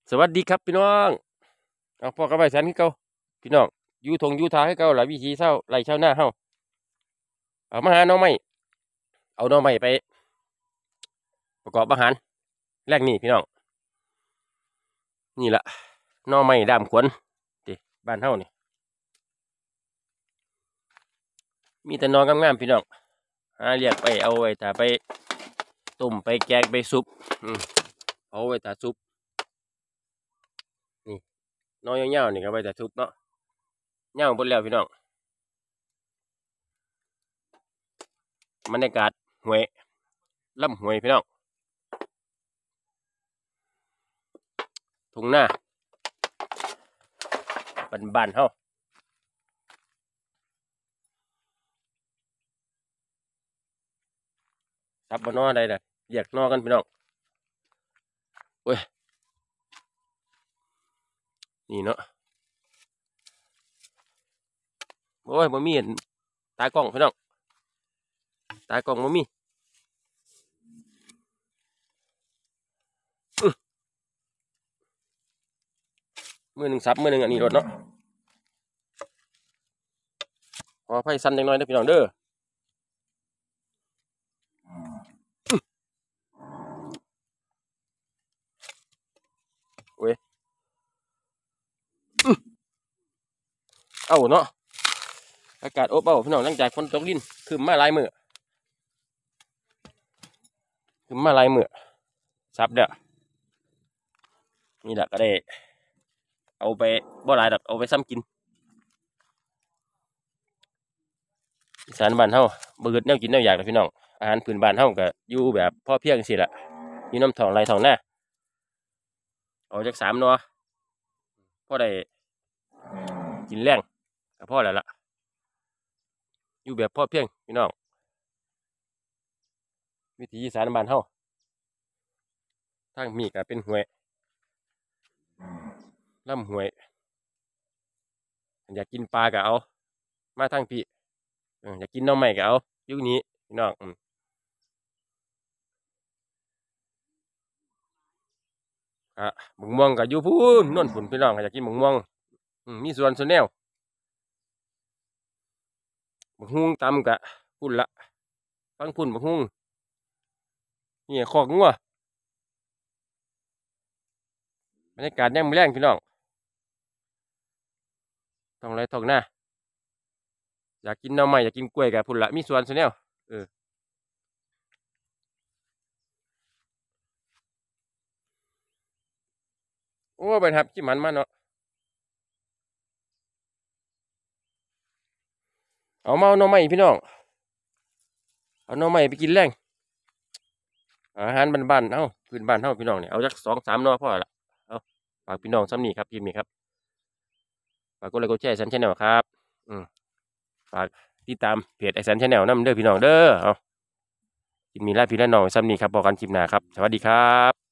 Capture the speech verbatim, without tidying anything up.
สวัสดีครับพี่น้องเอาพ่อกับไปสันคือเก่าพี่น้องอยู่ทงอยู่ทาให้เก่าหลายวิธีเศร้าไล่เช่าหน้าเฮาเอามาหาน้องไม้เอาน้องไม้ไปประกอบอาหารแรกนี่พี่น้องนี่ละน้องไม้ดามขวัญติบ้านเฮานี่มีแต่นอนงามๆพี่น้องหาเรียกไปเอาไว้ถ้าไปต้มไปแกงไปซุปอืมเอาไว้ถ้าซุปนี่น้อยยาวๆนี่ก็ไว้ถ้าซุปเนาะยาวหมดแล้วพี่น้องบรรยากาศห้วยลำห้วยพี่น้องทุ่งนาบ้านบ้านเฮาซับบนนอได้เลยเรียกนอกันพี่น้องโอ้ยนี่เนาะโอ้ยบ่มีเห็นตากล้องพี่น้องตากล้องบ่มีอื้อมือหนึ่งซับมือหนึ่งอันนี้รถเนาะขอไฟสั้นจังน้อยนะพี่น้องเด้อเว้ยอื้อเอ้าเนาะอากาศอบอ้าวพี่น้องหลังจากฝนตกลิ้นคือมาหลายมื้อคือมาหลายมื้อซับเด้อนี่แหละก็ได้เอาไปบ่หลายดอกเอาไปซ้ำกินอีสานบ้านเฮาบ่อึดแนวกินแนวอยากเลยพี่น้องอาหารพื้นบ้านเฮาก็อยู่แบบพอเพียงสิล่ะอยู่น้ำท้องไร่ท้องนาเอาจักสามหนัวพอได้กินแรงก็พอแล้วล่ะอยู่แบบพอเพียงพี่น้องวิถีอีสานบ้านเฮาทางมีก็เป็นห้วยลำห้วยอยากกินปลาก็เอามาทางพี่เอออยากกินหน่อไม้ก็เอาอยู่นี้พี่น้องอืมอ่ะบักม่วงก็อยู่พูนโน่นพุ่นพี่น้องอยากกินบักม่วงอืมมีสวนสวนแนวบักฮุ้งตำกะพุ่นละฟังพุ่นบักฮุ้งนี่คอกงัวบรรยากาศยามมื้อแลงพี่น้องท้องไร่ท้องนาอยากกินหน่อไม้อยากกินกล้วยก็พุ่นละมีสวนสวนแนวเออโอ้เป็นครับที่มันมาเนาะเอามาเอาหน่อไม้พี่น้องเอาหน่อไม้ไปกินแรงอาหารบ้านๆเฮาพื้นบ้านเฮาพี่น้องเนี่ยเอาจักสองสามหน่อพอละเอาฝากพี่น้องซ้ำนี่ครับพิมพ์นี่ครับฝากกดไลค์กดแชร์ซันชาแนลครับอืมฝากติดตามเพจไอซันชาแนลนำเด้อพี่น้องเด้อเอาคลิปนี้ลาพี่และน้องซ้ำนี่ครับบอกกันคลิปหน้าครับสวัสดีครับ